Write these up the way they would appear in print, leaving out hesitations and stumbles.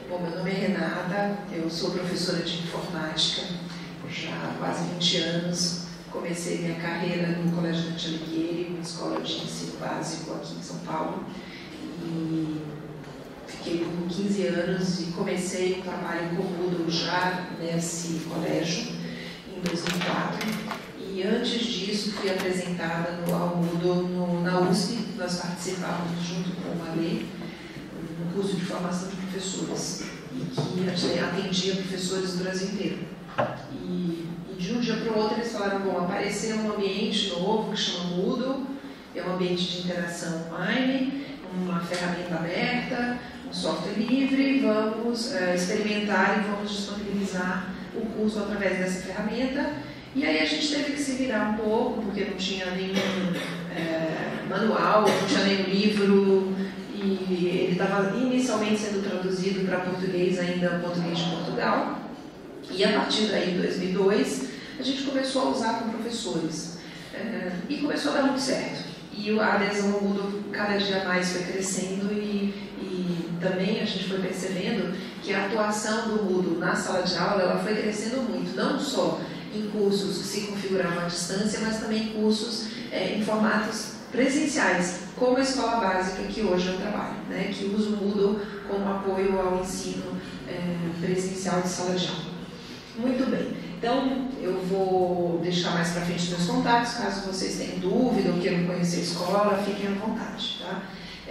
Bom, meu nome é Renata, eu sou professora de informática já há quase 20 anos. Comecei minha carreira no Colégio Dante Alighieri, uma escola de ensino básico aqui em São Paulo. E fiquei por 15 anos e comecei o trabalho com o Moodle já nesse colégio, em 2004. E antes disso fui apresentada ao Moodle na USP. Nós participávamos junto com o Malê, no curso de formação de professores, e que atendia professores do Brasil inteiro. E de um dia para o outro eles falaram, bom, apareceu um ambiente novo que chama Moodle, é um ambiente de interação online, uma ferramenta aberta, um software livre, vamos experimentar e vamos disponibilizar o curso através dessa ferramenta. E aí a gente teve que se virar um pouco, porque não tinha nenhum manual, não tinha nenhum livro, e ele estava inicialmente sendo traduzido para português, ainda português de Portugal. E a partir daí, em 2002, a gente começou a usar com professores. E começou a dar muito certo. E a adesão ao Moodle cada dia mais foi crescendo e também a gente foi percebendo que a atuação do Moodle na sala de aula ela foi crescendo muito, não só em cursos que se configuravam à distância, mas também cursos em formatos presenciais, como a escola básica que hoje eu trabalho, né, que usa o Moodle como apoio ao ensino presencial de sala de aula. Muito bem, então eu vou deixar mais para frente meus contatos, caso vocês tenham dúvida ou queiram conhecer a escola, fiquem à vontade, tá?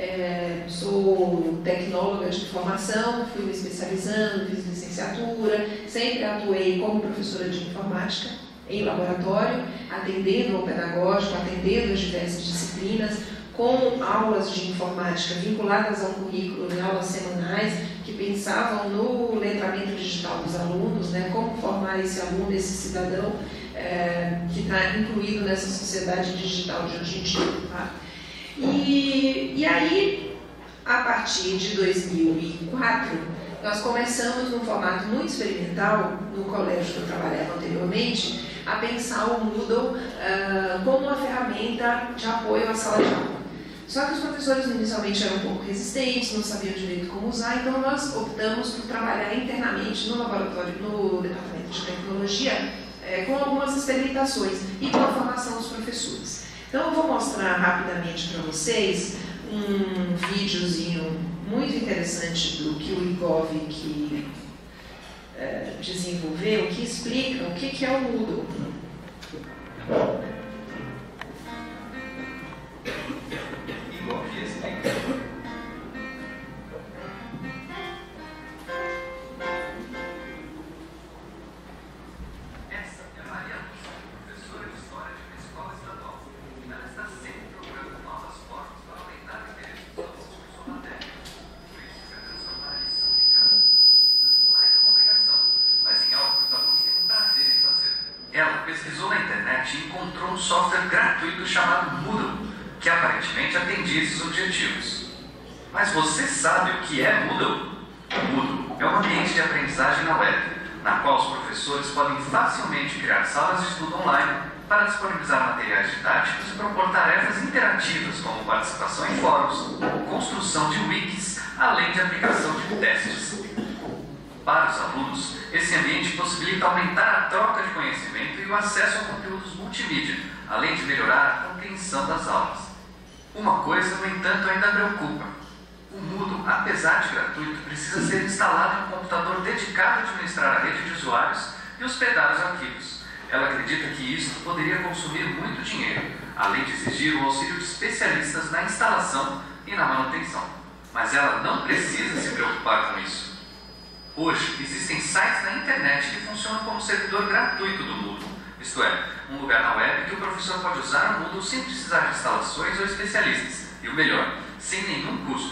Sou tecnóloga de formação, fui me especializando, fiz licenciatura, sempre atuei como professora de informática em laboratório, atendendo ao pedagógico, atendendo as diversas disciplinas, com aulas de informática vinculadas ao currículo em aulas semanais, que pensavam no letramento digital dos alunos, né, como formar esse aluno, esse cidadão que está incluído nessa sociedade digital de hoje em dia. Tá? E aí, a partir de 2004, nós começamos num formato muito experimental, no colégio que eu trabalhava anteriormente, a pensar o Moodle como uma ferramenta de apoio à sala de aula. Só que os professores inicialmente eram um pouco resistentes, não sabiam direito como usar, então nós optamos por trabalhar internamente no laboratório, no departamento de tecnologia, com algumas experimentações e com a formação dos professores. Então eu vou mostrar rapidamente para vocês um videozinho muito interessante do que o Igor desenvolveu, que explica o que é o Moodle. Ela pesquisou na internet e encontrou um software gratuito chamado Moodle, que aparentemente atendia esses objetivos. Mas você sabe o que é Moodle? O Moodle é um ambiente de aprendizagem na web, na qual os professores podem facilmente criar salas de estudo online para disponibilizar materiais didáticos e propor tarefas interativas, como participação em fóruns, construção de wikis, além de aplicação de testes. Para os alunos, esse ambiente possibilita aumentar a troca de conhecimento e o acesso a conteúdos multimídia, além de melhorar a compreensão das aulas. Uma coisa, no entanto, ainda preocupa. O Moodle, apesar de gratuito, precisa ser instalado em um computador dedicado a administrar a rede de usuários e hospedar os arquivos. Ela acredita que isso poderia consumir muito dinheiro, além de exigir o auxílio de especialistas na instalação e na manutenção. Mas ela não precisa se preocupar com isso. Hoje, existem sites na internet que funcionam como servidor gratuito do Moodle, isto é, um lugar na web que o professor pode usar o Moodle sem precisar de instalações ou especialistas, e o melhor, sem nenhum custo.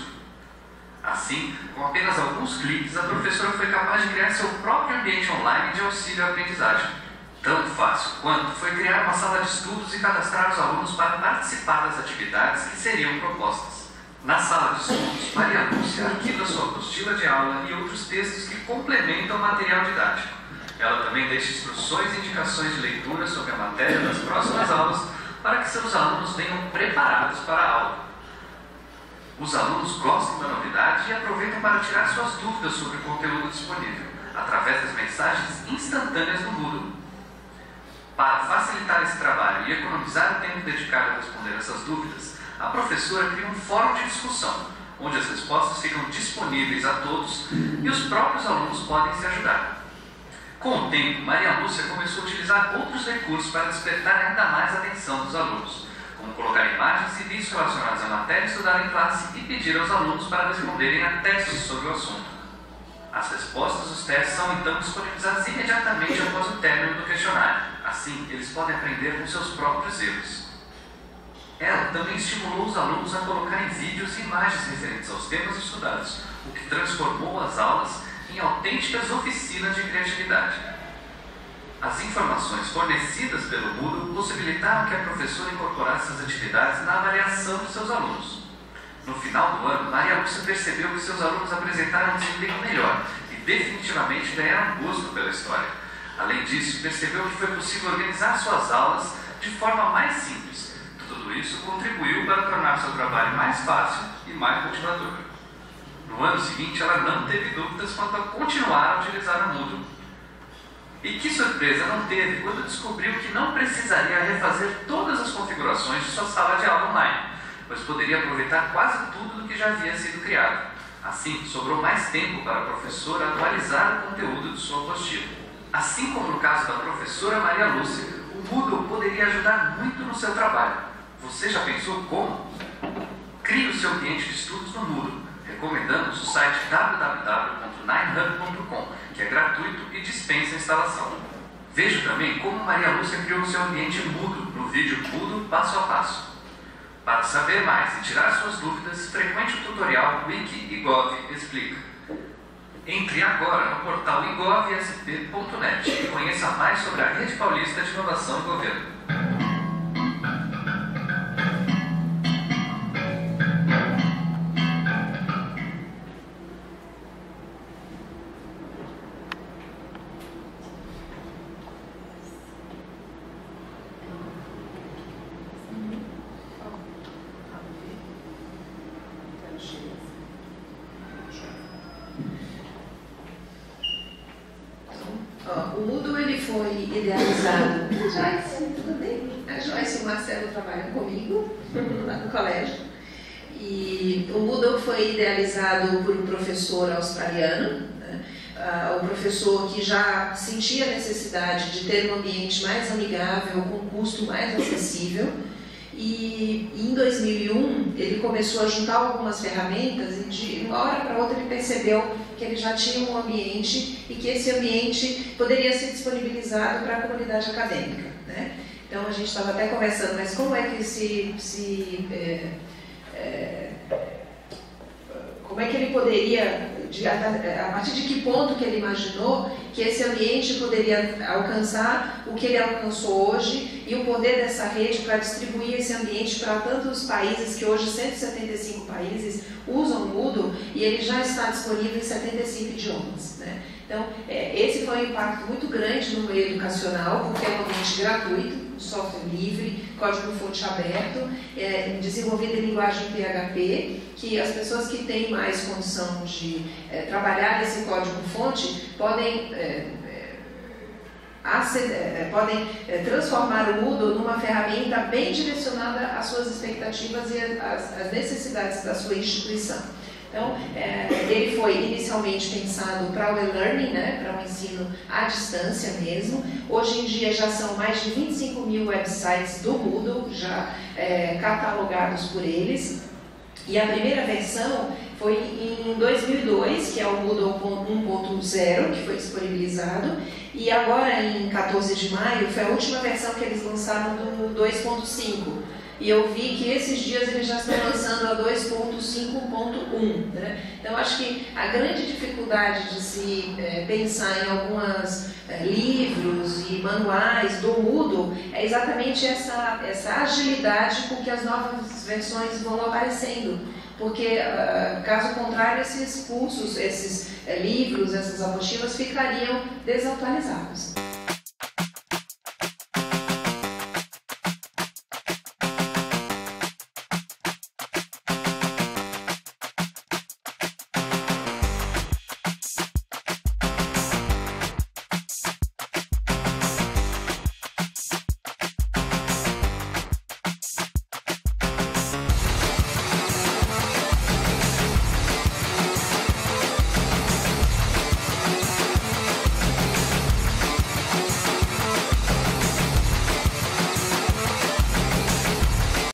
Assim, com apenas alguns cliques, a professora foi capaz de criar seu próprio ambiente online de auxílio à aprendizagem. Tão fácil quanto foi criar uma sala de estudos e cadastrar os alunos para participar das atividades que seriam propostas. Na sala de estudos, Maria Lúcia arquiva sua apostila de aula e outros textos que complementam o material didático. Ela também deixa instruções e indicações de leitura sobre a matéria das próximas aulas para que seus alunos venham preparados para a aula. Os alunos gostam da novidade e aproveitam para tirar suas dúvidas sobre o conteúdo disponível, através das mensagens instantâneas do Moodle. Para facilitar esse trabalho e economizar o tempo dedicado a responder essas dúvidas, a professora cria um fórum de discussão, onde as respostas ficam disponíveis a todos e os próprios alunos podem se ajudar. Com o tempo, Maria Lúcia começou a utilizar outros recursos para despertar ainda mais a atenção dos alunos, como colocar imagens e vídeos relacionados à matéria estudada em classe e pedir aos alunos para responderem a testes sobre o assunto. As respostas dos testes são então disponibilizadas imediatamente após o término do questionário. Assim, eles podem aprender com seus próprios erros. Ela também estimulou os alunos a colocarem vídeos e imagens referentes aos temas estudados, o que transformou as aulas em autênticas oficinas de criatividade. As informações fornecidas pelo Moodle possibilitaram que a professora incorporasse essas atividades na avaliação de seus alunos. No final do ano, Maria Lúcia percebeu que seus alunos apresentaram um desempenho melhor e definitivamente ganharam gosto pela história. Além disso, percebeu que foi possível organizar suas aulas de forma mais simples. Tudo isso contribuiu para tornar seu trabalho mais fácil e mais motivador. No ano seguinte, ela não teve dúvidas quanto a continuar a utilizar o Moodle. E que surpresa não teve quando descobriu que não precisaria refazer todas as configurações de sua sala de aula online, pois poderia aproveitar quase tudo do que já havia sido criado. Assim, sobrou mais tempo para a professora atualizar o conteúdo de sua apostila. Assim como no caso da professora Maria Lúcia, o Moodle poderia ajudar muito no seu trabalho. Você já pensou como? Crie o seu ambiente de estudos no Moodle. Recomendamos o site www.ninehub.com, que é gratuito e dispensa a instalação. Veja também como Maria Lúcia criou o seu ambiente Moodle no vídeo Moodle Passo a Passo. Para saber mais e tirar suas dúvidas, frequente o tutorial Wiki IGOV Explica. Entre agora no portal igovsp.net e conheça mais sobre a Rede Paulista de Inovação e Governo. O Moodle ele foi idealizado. Joyce, tudo bem? A Joyce e o Marcelo trabalham comigo lá no colégio. E o Moodle foi idealizado por um professor australiano, né? O professor que já sentia a necessidade de ter um ambiente mais amigável, com custo mais acessível. E em 2001 ele começou a juntar algumas ferramentas e de uma hora para outra ele percebeu que ele já tinha um ambiente e que esse ambiente poderia ser disponibilizado para a comunidade acadêmica, né? Então a gente estava até conversando, mas como é que como é que ele poderia, a partir de que ponto que ele imaginou que esse ambiente poderia alcançar o que ele alcançou hoje e o poder dessa rede para distribuir esse ambiente para tantos países, que hoje 175 países usam o Moodle e ele já está disponível em 75 idiomas, né? Então, esse foi um impacto muito grande no meio educacional, porque é um ambiente gratuito, software livre, código-fonte aberto, desenvolvido em linguagem PHP, que as pessoas que têm mais condição de trabalhar esse código-fonte podem transformar o Moodle numa ferramenta bem direcionada às suas expectativas e às necessidades da sua instituição. Então, ele foi inicialmente pensado para o e-learning, né, para o ensino à distância mesmo. Hoje em dia já são mais de 25 mil websites do Moodle já catalogados por eles. E a primeira versão foi em 2002, que é o Moodle 1.0, que foi disponibilizado. E agora, em 14 de maio, foi a última versão que eles lançaram do 2.5. E eu vi que esses dias eles já estão lançando a 2.5.1, né? Então, acho que a grande dificuldade de se pensar em alguns livros e manuais do Moodle é exatamente essa agilidade com que as novas versões vão aparecendo. Porque, caso contrário, esses cursos, esses livros, essas apostilas ficariam desatualizados.